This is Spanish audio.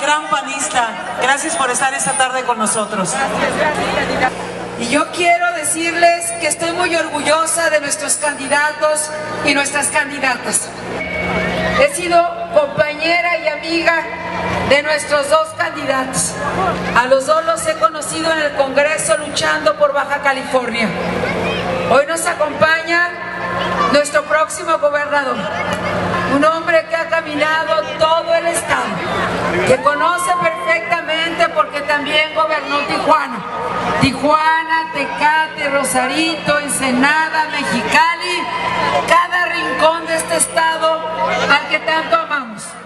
gran panista. Gracias por estar esta tarde con nosotros. Y yo quiero decirles que estoy muy orgullosa de nuestros candidatos y nuestras candidatas. He sido compañera y amiga de nuestros dos candidatos. A los dos los he conocido en el Congreso luchando por Baja California. Hoy nos acompaña nuestro próximo gobernador, un hombre que ha caminado todo el estado, que conoce perfectamente porque también gobernó Tijuana. Tijuana, Tecate, Rosarito, Ensenada, Mexicali, cada rincón de este estado al que tanto amamos.